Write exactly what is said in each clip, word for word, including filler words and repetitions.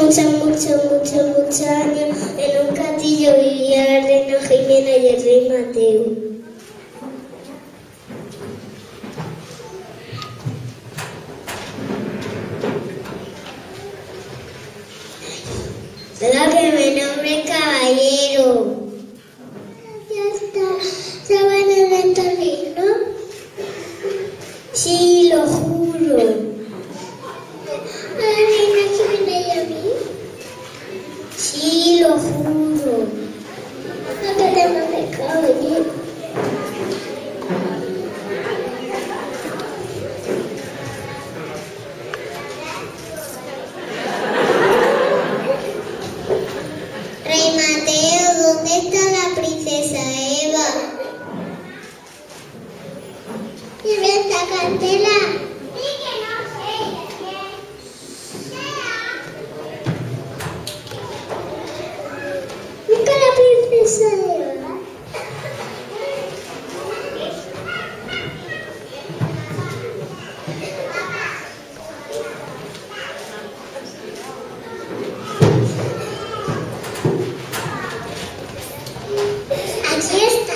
muchos, muchos, muchos, muchos años, en un castillo vivía la reina Jimena y el rey Mateo. Deja que me nombre caballero. Ya está. ¿Se van a inventar lindo? Sí, lo juro. ¿A la reina Jimena y a mí? Sí, lo juro. No tenemos de caballero. Rey Mateo, ¿dónde está la princesa Eva? ¿Y ve esta cartela? Sí, que no sé. Busca la princesa Eva. Aquí está.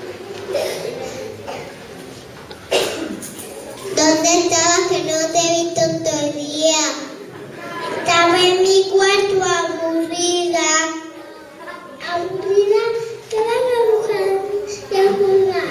¿Dónde estabas que no te he visto todo el día? Estaba en mi cuarto aburrida. ¿Aburrida? ¿Qué van a buscar de jugar?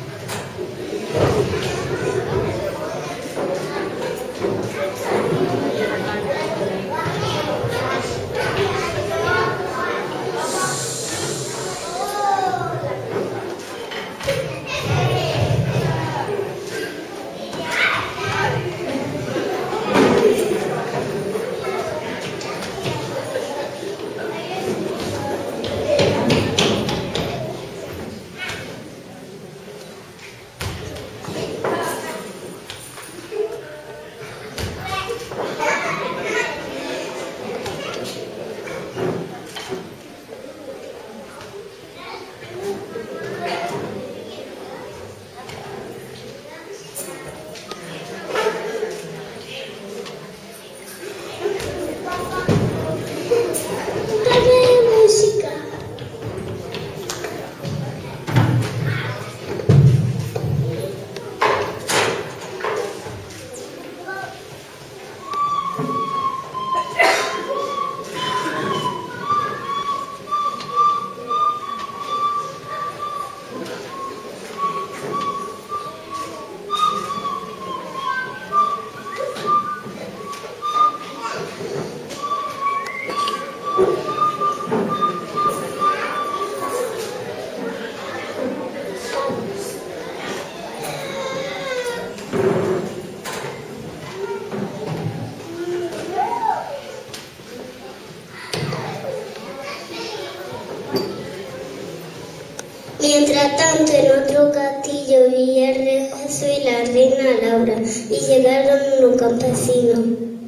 Mientras tanto, en otro castillo vivía el rey Jesús y la reina Laura, y llegaron unos campesinos.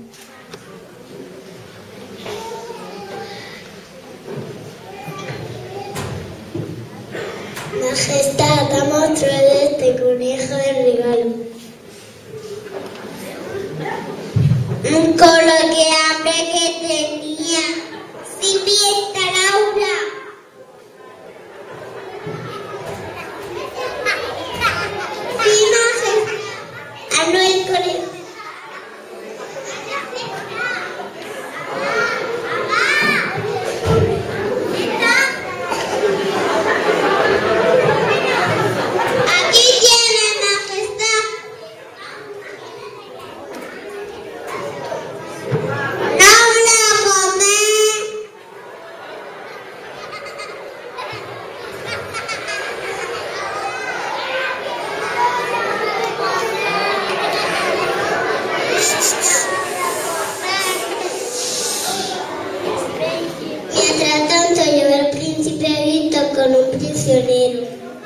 Majestad, vamos a traer este conejo de regalo. Con lo que hambre que tenía. ¡Sí, fiesta, Laura! No el conejo. Aquí tiene, majestad. No lo comer. Mientras tanto, llegó el príncipe Vito con un prisionero.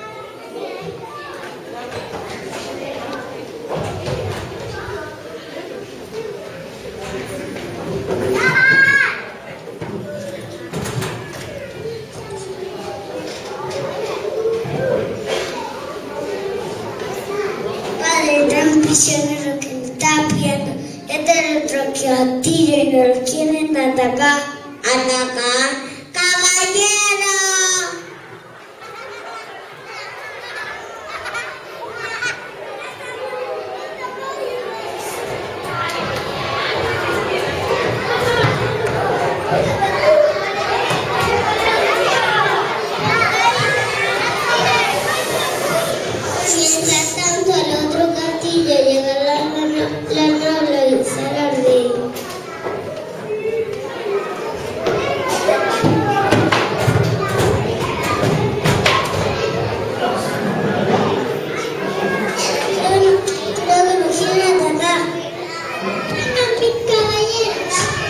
Padre, era un prisionero que me está pidiendo. Este es otro que os tira y no lo quieren matar. atacar, atacar, caballero. Mientras tanto, al otro castillo llega la, la, la Nabla y Salardín. Luego nos quieren atacar. Vengan, mis caballeros.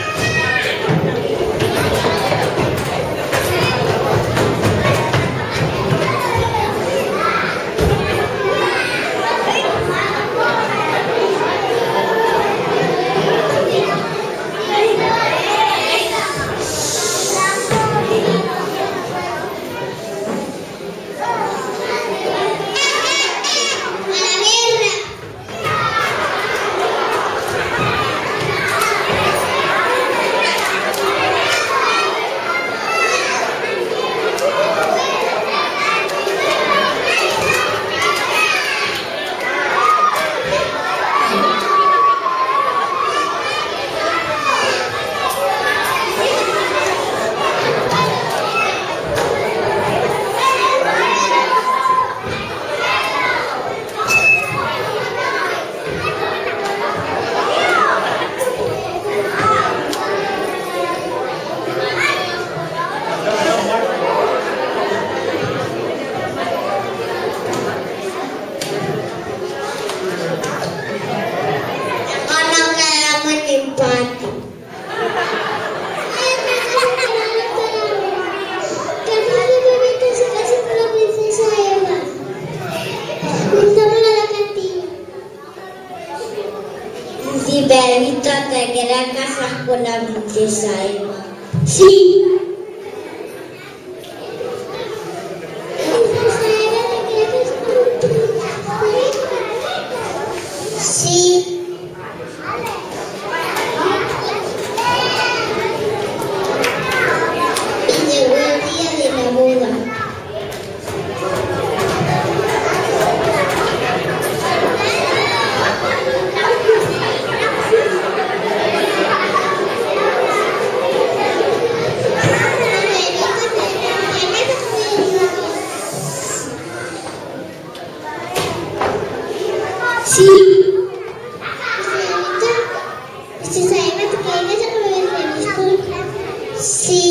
Si Perrito te quedas casar con la princesa Eva. Sí. Sí. Y llegó el día de la boda. Sí. ¿Usted sabe que ella se lo sí.